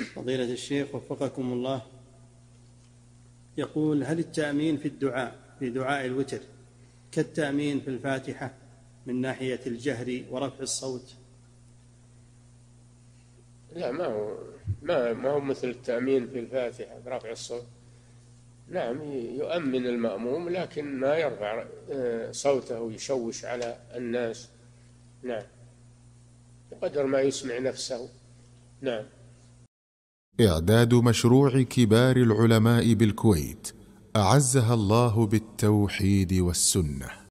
فضيلة الشيخ وفقكم الله، يقول: هل التأمين في الدعاء في دعاء الوتر كالتأمين في الفاتحة من ناحية الجهر ورفع الصوت؟ لا، ما هو مثل التأمين في الفاتحة برفع الصوت. نعم، يؤمن المأموم لكن ما يرفع صوته ويشوش على الناس. نعم، بقدر ما يسمع نفسه. نعم. إعداد مشروع كبار العلماء بالكويت أعزها الله بالتوحيد والسنة.